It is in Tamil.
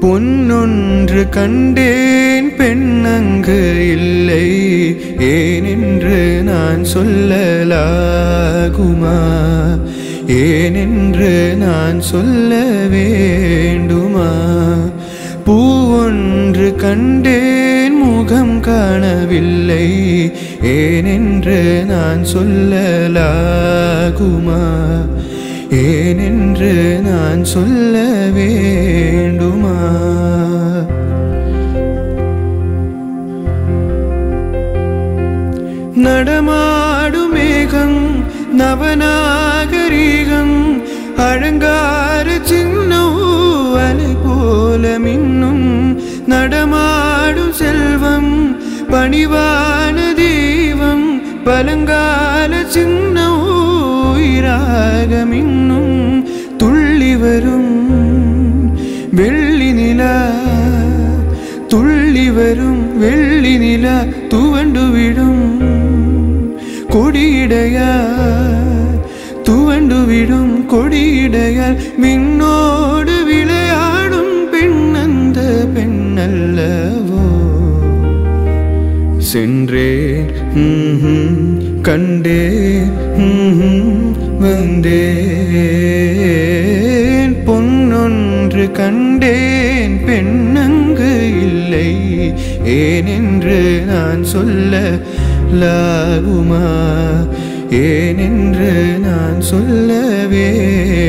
பொன்னொன்று கண்டேன் பெண்ணங்கு இல்லை ஏனென்று நான் சொல்லலாகுமா ஏனென்று நான் சொல்ல வேண்டுமா பூவொன்று கண்டேன் முகம் காணவில்லை ஏனென்று நான் சொல்லலாகுமா ஏனென்று நான் சொல்ல வேண்டுமா நடமாடும் மேகம் நவநாகரீகம் அலங்கார சின்னம் அலை போல மின்னும் நடமாடும் செல்வம் பணிவான தெய்வம் பழங்கால சின்னம் உயிராக மின்னும் துள்ளி வரும் வெள்ளி நிலா துள்ளி வரும் வெள்ளி நிலா துவண்டுவிடும் கொடியிடையால் துவண்டுவிடும் கொடியிடையால் விண்ணோடு விளையாடும் பெண் அந்த பெண்ணல்லவோ சென்றேன் கண்டேன் வந்தேன் பொன்னொன்று கண்டேன் பெண்ணங்கு இல்லை ஏனென்று நான் சொல்லலாகுமா ஏனென்று நான் சொல்ல வேண்டும்